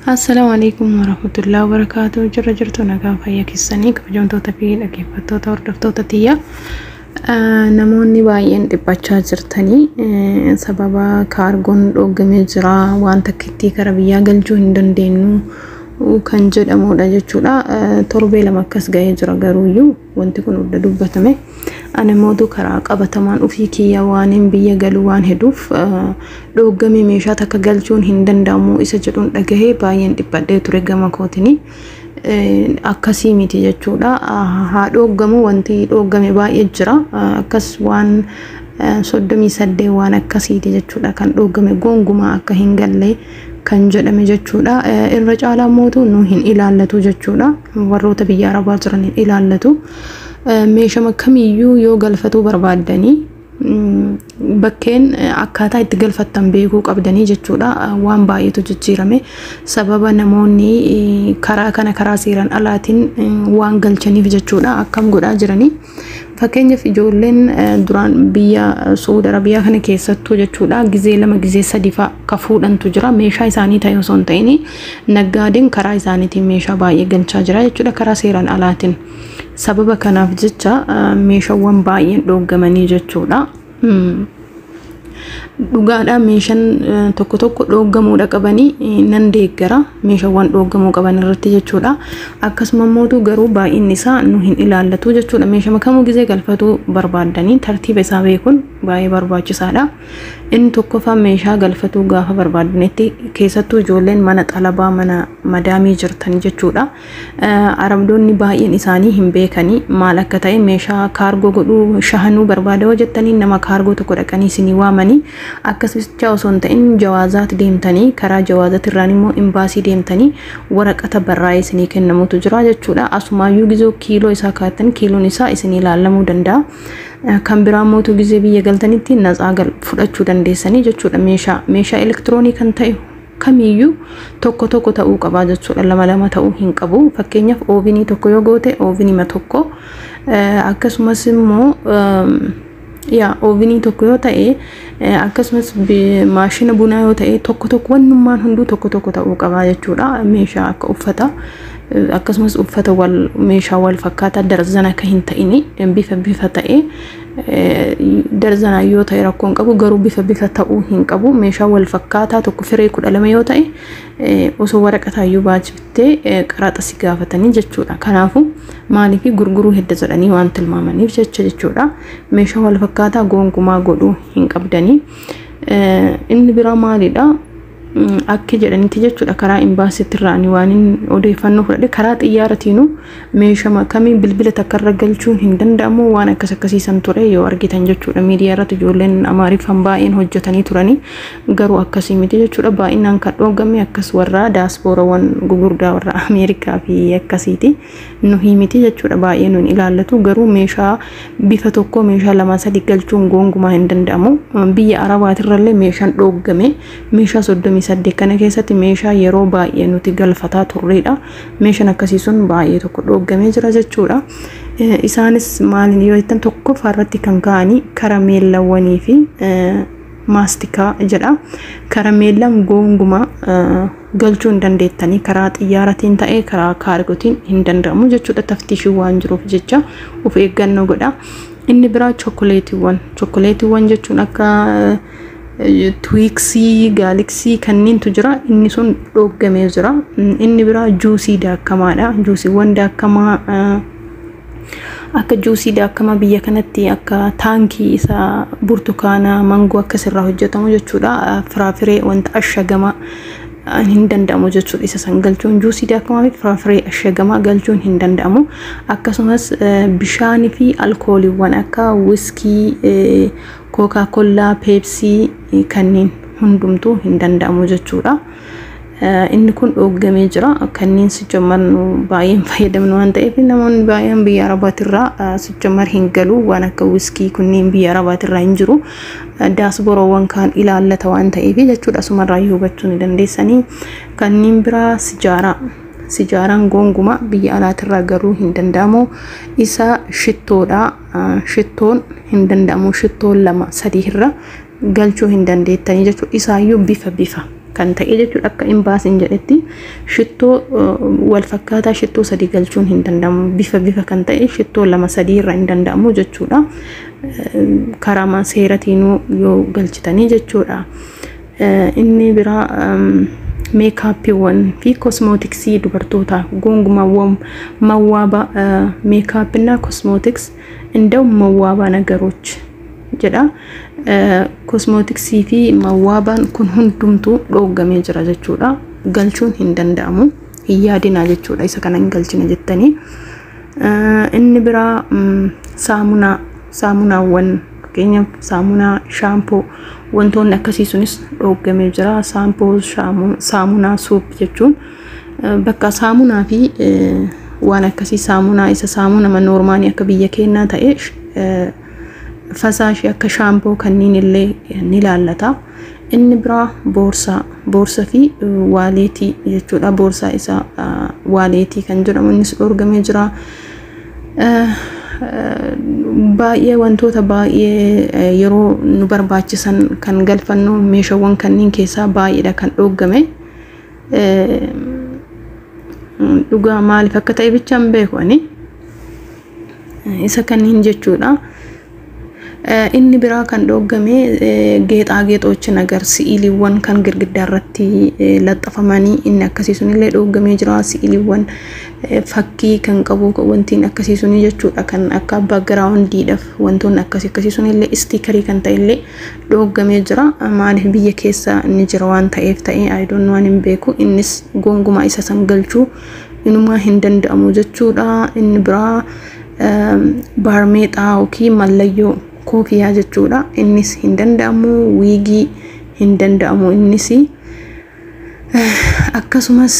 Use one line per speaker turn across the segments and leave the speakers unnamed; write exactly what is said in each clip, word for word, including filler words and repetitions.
السلام عليكم ورحمة الله وبركاته. جرى جرتو نقا فيا كيساني كبجون توتا في لكيفتو توردفتو تتيا namoonni baay'een dhibbachaa jirtanii sababa kaargoon dhooggamee jira waan takkitti kara biyyaa galchuu hin dandeenyu kan jedhamudha jechuudha. Torbee lama akkas ga'ee jira garuuyyuu wanti kun hunda dubbatame ani moodu karaa qabatamaan ofii kiyya waan biyya galuu waan hedduuf dhooggamee meeshaa takka galchuun hin danda'amu isa jedhuun dhagahee baay'een dhibbadhee ture gama kootini. Akkasii miti jechuudha. Haa dhooggamu wanti dhooggame baay'ee jira akkas waan soddomii saddeet waan akkasiiti jechuudha kan dhooggame gongumaa akka hin galle kan jedhame jechuudha. Irra caalaa mootu nu hin ilaallatu jechuudha. Warroota biyya arabaa jiran hin ilaallatu. Meeshaa kamiyyuu yoo galfatuu barbaaddanii bakkeen akkaataa itti galfattan beekuu qabdanii jechuudha. Waan baay'eetu jijjiirame sababa namoonni karaa kana karaa seeraan alaatiin waan galchaniif jechuudha. Akkam godhaa jiranii fakkeenyaaf ijoolleen duraan biyya Saudi Arabiyaa kana keessattuu jechuudha gizee lama gizee sadii fa'a ka fuudhantu jira meeshaa isaanii ta'e osoo hin ta'in naggaadeen karaa isaaniitiin meeshaa baay'ee galchaa jira jechuudha karaa seeraan alaatiin. Sababa kanaaf jecha meeshaawwan baay'een dhooggamanii jechuudha. Dhugaadhaa meeshaan tokko tokko dhooggamuudha qabanii nan deeggara meeshaawwan dhooggamuu qaban irratti jechuudha. Akkasuma mootu garuu baay'inni isaa nu hin ilaallatu jechuudha. Meeshaa kamuu gizee galfatuu barbaaddanii tartiiba isaa beekuun baay'ee barbaachisaadha. Inni tokkoffaa meeshaa galfatuu gaafa barbaadanitti keessattuu ijoolleen mana xalabaa mana madaamii jirtan jechuudha. Arabdoonni baay'een isaanii hin beekanii maal akka ta'e meeshaa kaargoo godhuu shahanuu barbaada jettanii nama kaargoo tokko dhaqanii isinii waamanii akkasitti osoo hin ta'in jawaazaat deemtanii karaa jawaazaat irraan immoo imbaasii deemtanii waraqata barraa'ee isinii kennamutu jira jechuudha. Asumaayyuu gizoo kiiloo isaa kaatan kiiloon isaa isinii ilaalamuu danda'a. Kan biraa mootu gizee biyya galtanitti natsaa fudhachuu dandeessanii jechuudha. Meeshaa meeshaa elektiroonii kan ta'e kamiyyuu tokko tokko ta'uu qaba jechuudha. Lama lama ta'uu hin qabu. Fakkeenyaaf oovinii tokko yoo goote oovinii tokko akkasumas immoo yaa oovinii tokko yoo ta'e akkasumas maashina bunaa yoo ta'e tokko tokko wannummaan hunduu tokko tokko ta'uu qaba jechuudha. Meeshaa akka uffata akkasumas uffata wal meeshaa wal fakkaataa darzana akka hin ta'ini bifa bifa ta'e darzana yoo ta'e rakkoon qabu garuu bifa bifa ta'uu hin qabu. Meeshaa wal fakkaataa tokko firee kudha lama yoo ta'e osoo waraqataa iyyuu baachiftee qaraxa si gaafatanii jechuudha. Kanaafuu maaliif gurguruu hedda jedhanii waan tilmaamaniif jecha jechuudha. Meeshaa wal fakkaataa gonkumaa godhuu hin qabdanii. Inni biraa maalidha? Akka jedhanitti jechuudha karaa imbaasiitti irraan waan odeeffannoo fudhadhe karaa xiyyaaratiinuu meeshaa kamii bilbila takka irra galchuun hin danda'amu waan akkas akkasiisan ture yoo argitan jechuudha. Miidiyaa irratti ijoolleen Amaariffaan baay'een hojjetanii turanii garuu akkasii miti jechuudha. Baay'inaan kan dhoogame akkas warra daaspoorawwan gugurdaa warra Ameerikaa fi akkasiiti nu himiti jechuudha. Baay'ee nuun ilaallatu garuu meeshaa bifa tokko meeshaa lama sadii galchuun gongumaa hin danda'amu. Biyya Arabaatirrallee meeshaan dhoogame meeshaa soddomii saddeet kana keessatti meeshaa yeroo baay'ee nuti galfataa turreedha. Meeshaan akkasii sun baay'ee tokko dhooggamee jira jechuudha. Isaanis maaliin yoo jettan tokko farratti kan ka'anii karameellawwanii fi maastikaa jedha. Karameellaan gongumaa galchuu hin dandeettanii karaa xiyyaaratiin ta'ee karaa kaargotiin hin danda'amu jechuudha. Taftiishii waan jiruuf jecha of eeggannoo godha. Inni biraa chookoleetiiwwan chookoleetiiwwan jechuun akka Twixii, Galaxy kanneentu jira. Inni sun dhooggamee jira. Inni biraa juusii daakkamaadha. Juusiiwwan daakkamaa akka juusii daakkamaa biyya kanatti akka taankii isa burtukaana mangoo akkasirraa hojjetamu jechuudha. Firaafiree wanta ashagamaa hin danda'amu jechuudha. Isa san galchuun juusii daakkamaa fi firaafiree ashagamaa galchuun hin danda'amu. Akkasumas bishaanii fi alkooliiwwan akka wiskii, Coca-Cola, Pepsi kanneen hundumtuu hin danda'amu jechuudha. Inni kun dhooggamee jira. Kanneen sijammar baay'een fayyadamnu waan ta'eef namoonni baay'een biyya Arabaatirraa sijammar hin galu waan akka wiskii kunneen biyya Arabaatirraa hin jiru. Daasbooroowwan kan ilaallata waan ta'eef jechuudha. Asumarraa hubachuu ni dandeessanii. Kanneen biraa sijaaraa sijaaraan gonguma biyya alaatirraa garuu hin danda'amu. Isa shittoodha. Shittoon hin danda'amu. Shittoon lama sadii irra galchuu hin dandeettanii jechuudha. Isaayyuu bifa bifa kan ta'e jechuudha akka imbaasin jedhetti shittoo wal fakkaataa shittoo sadii galchuun hin danda'amu bifa bifa kan ta'e shittoo lama sadii irra hin danda'amu jechuudha karaa seeratiinuu yoo galchitanii jechuudha inni biraa meekaapiiwwan fi kosmootiksii dubartoota gongumaawwan mawwaaba meekaapina kosmootiks እንደው መዋባ ነገሮች ጀዳ ኮስሞቲክስ ፊ መዋባን ኩን ሁንዱምቱ ዶገሜ ጅራ ጀቹዳ ገልቹን እንደንዳሙ ይያዲና ጀቹዳ ይሰከናን ገልችነ ጀተኒ እን ብራ ሳሙና ሳሙና ወን ከኛ ሳሙና ሻምፖ ወንቶን ነከሲሱንስ ዶገሜ ጅራ ሳምፖ ሳሙና ሱፕ ጀቹን በቃ ሳሙና ፊ وانا كسي سامونا إسا سامونا من نورماني أكا بيا كينا تايش فساشي أكا شامبو كنين اللي نلالتا إن برا بورسا بورسا في واليتي يجولا بورسا إسا واليتي كان جرا من نسلور غمي جرا باقية وانتو تباقية يرو نبر باچسان كان غلفنو ميشوان كنين كيسا باقية دا كان روغ غمي dhugaa maaliif akka ta'e bicha hin beeku ani isa kanniin jechuudha inni biraa kan dhoggame geexaa geexoochi nagar si'iliiwwan kan girgiddaa irratti laxxafamanii inni akkasiisun illee dhoggamee jira si'iliiwwan fakkii kan qabu wantiin akkasiisun jechuudha kan akka backgroundiidhaaf wantoonni akkasii akkasiisun illee stiikerii kan ta'e illee dhoggamee jira maaliif biyya keessa inni jira waan ta'eef ta'e I don't know hin beeku innis gonguma isa san galchuu inuma hin danda'amu jechuudha inni biraa baarmeexaa yookiin mallayyoo koofiyaa jechuudha innis hin danda'amu wiigii hin danda'amu innis akkasumas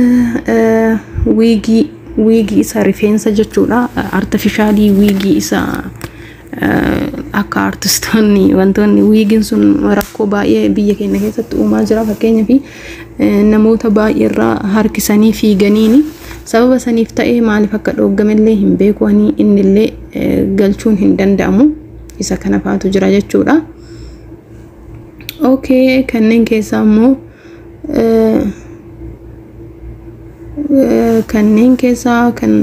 wiigii wiigii isa rifeensa jechuudha artificially wiigii isa akka artistoonni wantoonni wiigiin sun rakkoo baay'ee biyya keenya keessatti uumaa jira fakkeenyaa fi namoota baay'ee irraa harkisanii fiiganiini sababa saniif ta'ee maaliif akka dhoggamellee hin beeku ani innillee galchuun hin danda'amu isa kana faatu jira jechuudha okay kanneen keessaa immoo kanneen keessaa kan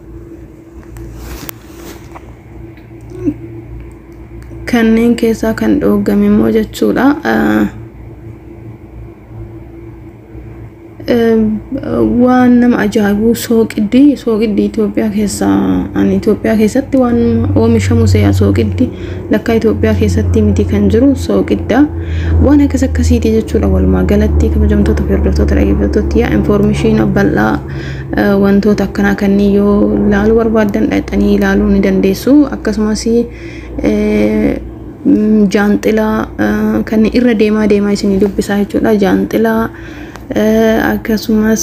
kanneen keessaa kan dhoggame immoo jechuudha waan nama ajaa'ibu sooqiddi sooqiddi Itoophiyaa keessa an Itoophiyaa keessatti waan oomishamu seeyaa sooqiddi lakka Itoophiyaa keessatti miti kan jiru sooqidda waan akkas akkasiiti jechuudha walumaa galatti kabajamtoota firdottoota dhaggeeffattoota yaa information bal'aa wantoota akkanaa kanneen yoo ilaaluu barbaadan dhaqanii ilaaluu ni dandeessu akkasumas jaanxilaa kan irra deemaa deemaa isin dubbisaa jechuudha jaanxilaa akkasumas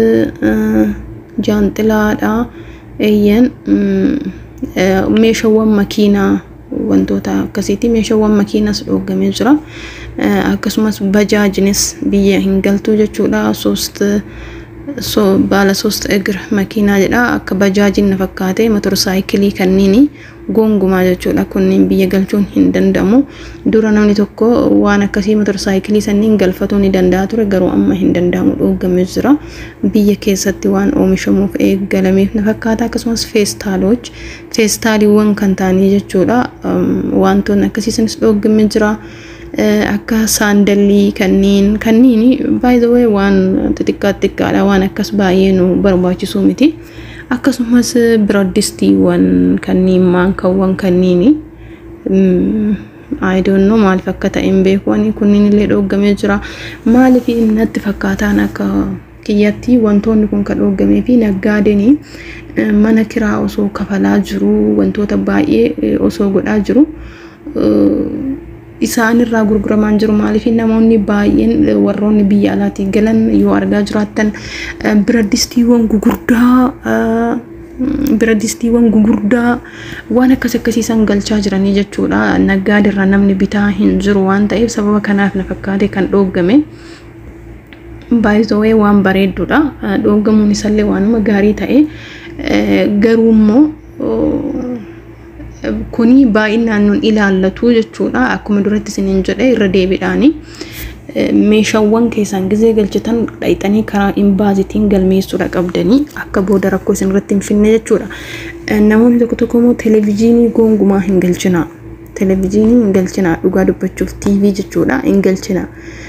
jaanxilaadha eeyyan meeshaawwan makiinaa wantoota akkasiiti meeshaawwan makiinaas dhoggamee jira akkasumas bajaajnis biyya hin galtu jechuudha sost so bala sost eger makiinaa jedha akka bajaajin fakkaate motorsaayikilii kanniini gonguma jechuudha kunniin biyya galchuun hin danda'amu dura namni tokko waan akkasii motorsaayikilii sanniin galfatuu ni danda'a ture garuu amma hin danda'amu dhoggamee jira biyya keessatti waan oomishamuuf eegalameef na fakkaata akkasumas feestaaloch feestaaliiwwan kan ta'anii jechuudha wantoonni akkasiisanis dhoggamee jira akka saandalii kanniin kanniin by the way waan xixiqqaa xixiqqaadha waan akkas baay'ee nu barbaachisu miti akkasumas biraddistiiwwan kanniin maankawwan kanniini I don't know maaliif akka ta'e hin beeku ani kunniin illee dhoggamee jira maaliif innatti fakkaataan akka kiyyatti wantoonni kun kan dhoggamee fi naggaadeni mana kiraa osoo kafalaa jiru wantoota baay'ee osoo godhaa jiru isaan irraa gurguramaan jiru maaliif namoonni baay'een warroonni biyya alaatti galan yoo argaa jiraattan biraddistiiwwan gugurdaa biraddistiiwwan gugurdaa waan akkas akkasiisan galchaa jiranii jechuudha naggaadirra namni bitaa hin jiru waan ta'eef sababa kanaaf na fakkaate kan dhoggame by the way waan bareedduudha dhoggamuun isallee waanuma gaarii ta'e garuu immoo kuni baay'inaan nun ilaallatu jechuudha akkuma duratti isiniin jedhe irra deebiidhaani meeshaawwan keessan gizee galchitan dhayxanii karaa imbaazitiin galmeessuudha qabdanii akka booda rakkoo isin irratti hin finne jechuudha. Namoonni tokko tokko immoo televiziyoonii gongumaa hin galchina. Televiziyoonii hin galchina dhugaa dubbachuuf T V jechuudha hin galchina.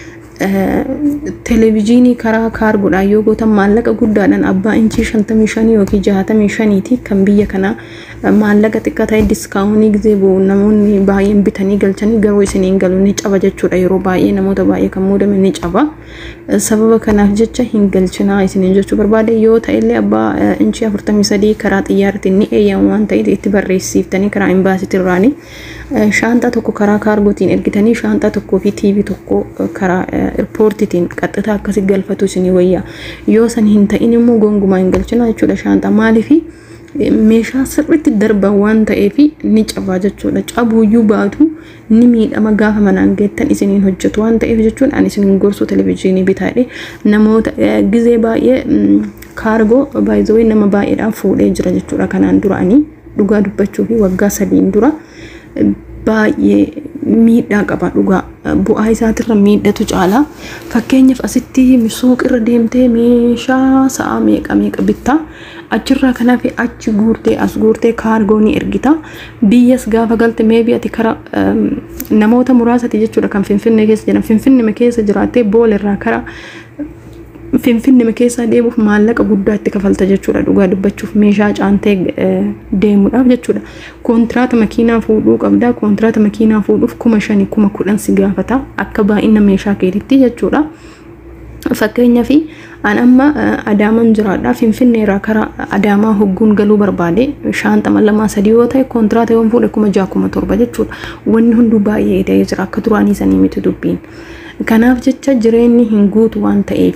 Televiziyoonii karaa kaargoodhaa yoo gootan maallaqa guddaadhaan abbaa inchii shantamii shanii yookiin jaatamii shaniiti kan biyya kana maallaqa xiqqaa ta'e diskaawunii gizee buu namoonni baay'een bitanii galchanii garuu isiniin galu ni caba jechuudha. Yeroo baay'ee namoota baay'ee kan muudame ni caba. Sababa kanaaf jecha hin galchinaa isiniin jechuu barbaade. Yoo ta'ellee abbaa inchii afurtamii sadii karaa xiyyaaratiin ni eeyyamu waan ta'eef itti barreessiftanii karaa imbaasiitirraani shaanxaa tokko karaa kaargootiin ergitanii shaanxaa tokkoo fi T V tokko karaa airportitiin qaxxataa akkasii galfatu isinii wayyaa. Yoo san hin ta'in immoo gongumaa hin galchina jechuudha shaanxaa. Maaliif meeshaa sirriitti darban waan ta'eef ni cabaa jechuudha. Cabuuyyuu baatu ni miidhama gaafa manaan geettan isiniin hojjetu waan ta'eef jechuudha. Ani isiniin gorsuu televiziyoonii bitaadhe namoota gizee baay'ee kaargoo baay'ee nama baay'eedhaan fuudhee jira jechuudha. Kanaan dura ani dhugaa dubbachuu fi waggaa sadiin dura baay'ee miidhaa qaba dhugaa bu'aa isaatirra miidhatu caala. Fakkeenyaaf asitti suuqirra deemtee meeshaa sa'a meeqa meeqa bittaa achirraa kanaaf achi guurtee as guurtee kaargoo ni ergita. Biyyas gaafa galte meebii ati kara namoota muraasati jechuudha kan Finfinnee keessa jiran. Finfinnee keessa jiraattee boolerraa kara Finfinnee keessa deemuuf maallaqa guddaa itti kafalta jechuudha. Dhugaa dubbachuuf meeshaa caantee deemuudhaaf jechuudha. Kontiraata makiinaa fuudhuu qabda. Kontiraata makiinaa fuudhuuf kuma shanii kuma kudhan si gaafata akka baay'ina meeshaa keetitti jechuudha. Fakkeenyaaf an amma Adaamaan jiraadha. Finfinneerraa karaa Adaamaa hogguun galuu barbaade shaanxama lamaa sadii yoo ta'e kontiraata yoon fuudhe kuma ja'a kuma torba jechuudha. Wanni hunduu baay'ee ta'ee jira akka duraanii sanii miti dubbiin. Kanaaf jecha jireenyi hin guutu waan ta'eef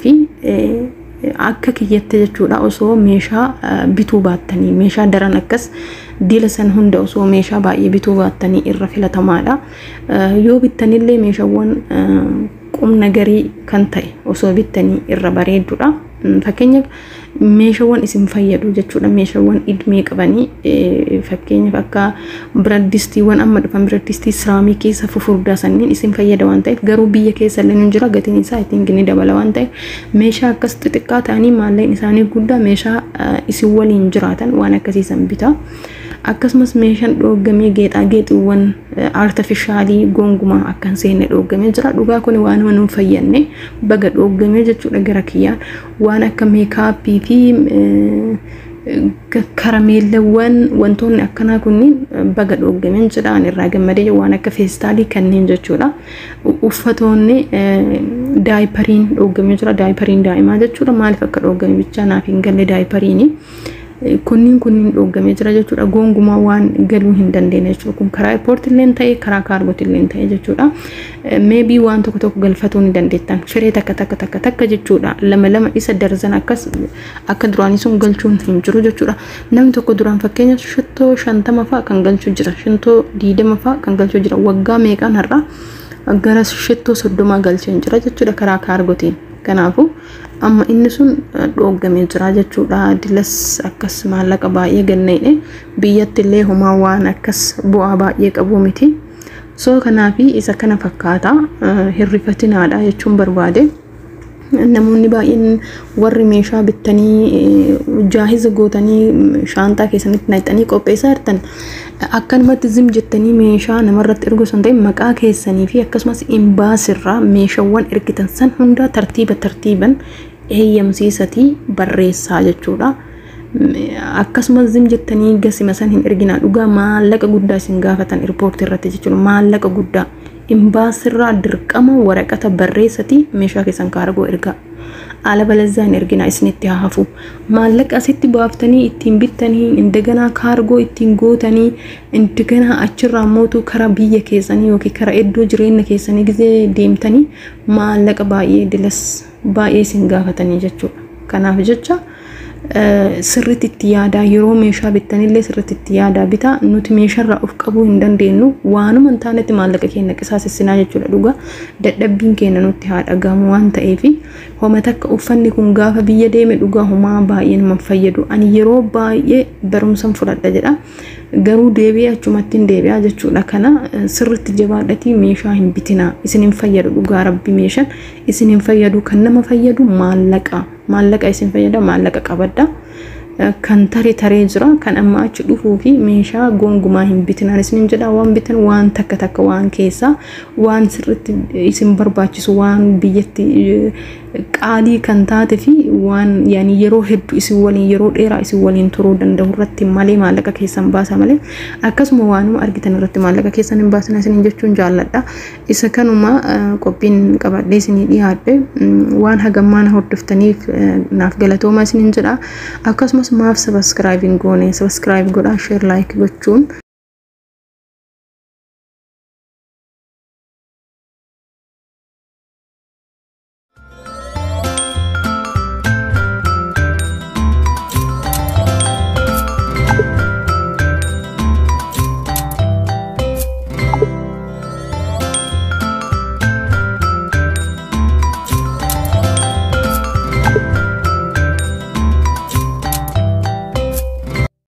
akka kiyyatti jechuudha osoo meeshaa bituu baattanii meeshaa daran akkas diila san hunda osoo meeshaa baay'ee bituu baattanii irra filatamaadha. Yoo bittanillee meeshaawwan qumna garii kan ta'e osoo bittanii irra bareedduudha. Fakkeenyaaf meeshaawwan isin fayyadu jechuudha. Meeshaawwan idmee qabanii fakkeenyaaf akka biraddistiiwwan amma dhufan biraddistii siraamikii isa fufurdaa sanniin isin fayyada waan ta'eef garuu biyya keessa illee ni jira gatiin isaa ittiin gini dabala waan ta'eef meeshaa akkas xixiqqaa ta'anii maalleen isaanii guddaa meeshaa isin waliin jiraatan waan akkasiisan bitaa. Akkasumas meeshaan dhooggamee geexaa geexiiwwan artifishaalii gongumaa akkan seenne dhooggamee jira. Dhugaa kun waan waan fayyadne baga dhooggamee jechuudha gara kiyyaan waan akka meekaappii fi karameellawwan wantoonni akkanaa kunniin baga dhooggamee jira. Ani irraa gammadee waan akka feestaalii kanneen jechuudha. Uffatoonni daayipariin dhooggamee jira. Daayipariin daa'imaa jechuudha. Maaliif akka dhooggamee bichaa naaf hin galle daayipariini. Kunniin kunniin dhooggamee jira jechuudha. Gongumaa waan galuu hin dandeenye jechuudha. Kun karaa airportillee ta'e karaa kaargootillee ta'e jechuudha. Maybe waan tokko tokko galfatuu ni dandeettan. Firee takka takka takka takka jechuudha. Lama lama isa darzan akkas akka duraanii sun galchuun hin jiru jechuudha. Namni tokko duraan fakkeenyaaf shittoo shantama fa'a kan galchuu jira. Shittoo diidama fa'a kan galchuu jira. Waggaa meeqaan har'a gara shittoo soddoma galchee jira jechuudha karaa kaargootiin. Kanaafu amma inni sun dhooggamee jira jechuudha. Dilas akkas maallaqa baay'ee ganneedhe biyyatti illee homaa waan akkas bu'aa baay'ee qabu miti. So kanaafi isa kana fakkaata hirrifatinaadha jechuun barbaade. Namoonni baay'een warri meeshaa bittanii jaahiza gootanii shaantaa keessanitti naqxanii qopheessaa jirtan akkanumatti zim jettanii meeshaa namarratti ergu san ta'e maqaa keessanii fi akkasumas imbaasirraa meeshaawwan ergitan san hunda tartiiba tartiiban eeyyamsiisatii barreessaa jechuudha. Akkasumas zim jettanii gasima san hin erginaa dhugaa maallaqa guddaa isin gaafatan airportii irratti jechuudha. Maallaqa guddaa imbaasirraa dirqama waraqata barreessati meeshaa keessan kaargoo ergaa. Ala balazaan ergina isinitti hafu maallaqa asitti baaftanii ittiin bittanii indagana kaargoo ittiin gootanii indagana achirraa mootu karaa biyya keessanii yookiin karaa iddoo jireenya keessanii gizee deemtanii maallaqa baay'ee dilas baay'ee isin gaafatanii jechuudha. Kanaaf jecha sirriitti itti yaadaa yeroo meeshaa bittanillee sirriitti itti yaadaa bitaa nuti meeshaarraa of qabuu hin dandeenyu waanuma hin taanetti maallaqa keenya qisaasessinaa jechuudha dhugaa dadhabbiin keenya nutti haa dhagahamu waan ta'eef homa takka uffanni kun gaafa biyya deeme dhugaa homaa baay'ee nama fayyadu ani yeroo baay'ee barumsan fudhadha jedha garuu deebi'ee achumatti hin deebi'aa jechuudha kana sirriitti jabaadhatii meeshaa hin bitinaa isin hin fayyadu dhugaa rabbi meeshaan isin hin fayyadu kan nama fayyadu maallaqa maallaqa isin fayyada maallaqa qabadda kan tare tare jira kan amma achi dhufuu fi meeshaa gongumaa hin bitinaan isin jedha waan bitan waan takka takka waan keessa waan sirriitti isin barbaachisu waan biyyatti qaalii kan taate fi waan yani yeroo hedduu isin waliin yeroo dheeraa isin waliin turuu danda'u irratti malee maallaqa keessan baasa malee akkasuma waanuma argitan irratti maallaqa keessan hin baasan isin jechuun jaalladha isa kanuma qophiin qabadhee isin dhiyaadhe waan hagammaan hordoftaniif naaf galatooma isin jedha akkasuma maaf subscribing goone subscribe godhaa share like gochuun